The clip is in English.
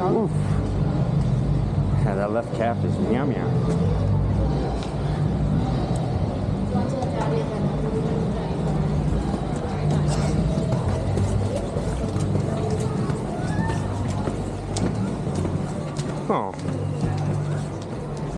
Oof. Yeah, that left calf is yum yum. Oh.